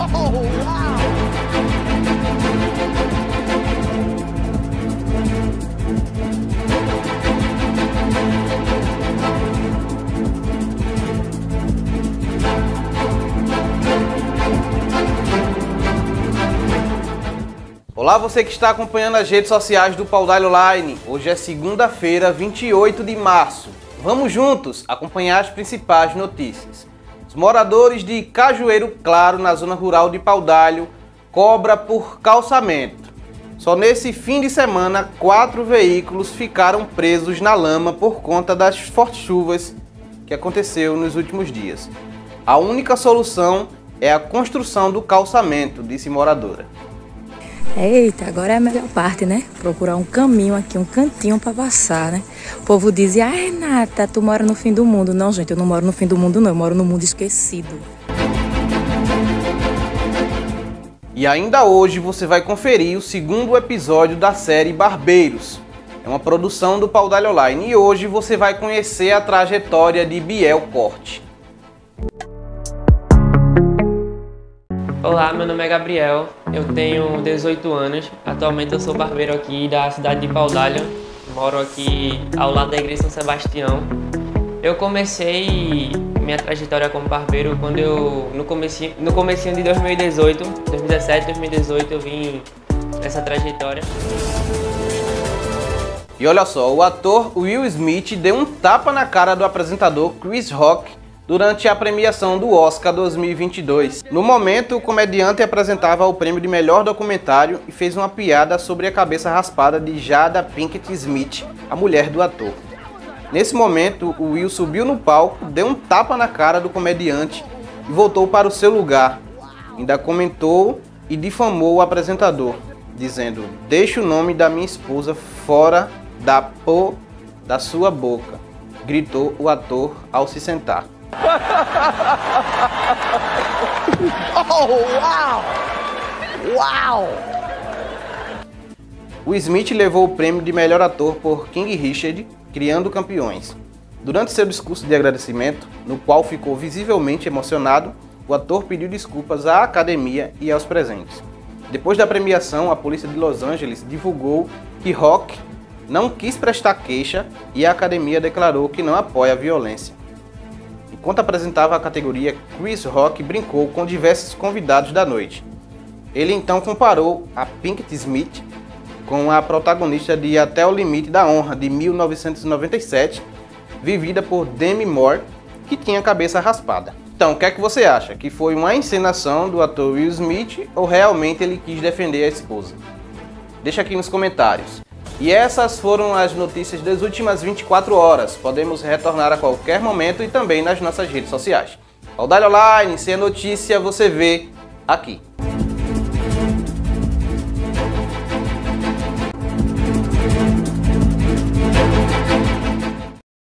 Olá, você que está acompanhando as redes sociais do Paudalho Online. Hoje é segunda-feira, 28 de março. Vamos juntos acompanhar as principais notícias. Os moradores de Cajueiro Claro, na zona rural de Paudalho, cobra por calçamento. Só nesse fim de semana, 4 veículos ficaram presos na lama por conta das fortes chuvas que aconteceu nos últimos dias. A única solução é a construção do calçamento, disse moradora. Eita, agora é a melhor parte, né? Procurar um caminho aqui, um cantinho para passar, né? O povo diz, Renata, tu mora no fim do mundo. Não, gente, eu não moro no fim do mundo, não. Eu moro no mundo esquecido. E ainda hoje você vai conferir o segundo episódio da série Barbeiros. É uma produção do Paudalho Online e hoje você vai conhecer a trajetória de Biel Corte. Olá, meu nome é Gabriel, eu tenho 18 anos, atualmente eu sou barbeiro aqui da cidade de Paudalho, moro aqui ao lado da igreja São Sebastião. Eu comecei minha trajetória como barbeiro quando no comecinho de 2017, eu vim nessa trajetória. E olha só, o ator Will Smith deu um tapa na cara do apresentador Chris Rock durante a premiação do Oscar 2022. No momento, o comediante apresentava o prêmio de melhor documentário e fez uma piada sobre a cabeça raspada de Jada Pinkett Smith, a mulher do ator. Nesse momento, o Will subiu no palco, deu um tapa na cara do comediante e voltou para o seu lugar. Ainda comentou e difamou o apresentador, dizendo: "Deixe o nome da minha esposa fora da sua boca", gritou o ator ao se sentar. Oh, uau! Uau! O Smith levou o prêmio de melhor ator por King Richard, Criando Campeões. Durante seu discurso de agradecimento, no qual ficou visivelmente emocionado, o ator pediu desculpas à academia e aos presentes. Depois da premiação, a polícia de Los Angeles divulgou que Rock não quis prestar queixa e a academia declarou que não apoia a violência. Enquanto apresentava a categoria, Chris Rock brincou com diversos convidados da noite. Ele então comparou a Pinkett Smith com a protagonista de Até o Limite da Honra, de 1997, vivida por Demi Moore, que tinha a cabeça raspada. Então, o que é que você acha? Que foi uma encenação do ator Will Smith ou realmente ele quis defender a esposa? Deixa aqui nos comentários. E essas foram as notícias das últimas 24 horas. Podemos retornar a qualquer momento e também nas nossas redes sociais. Paudalho Online, se é notícia, você vê aqui.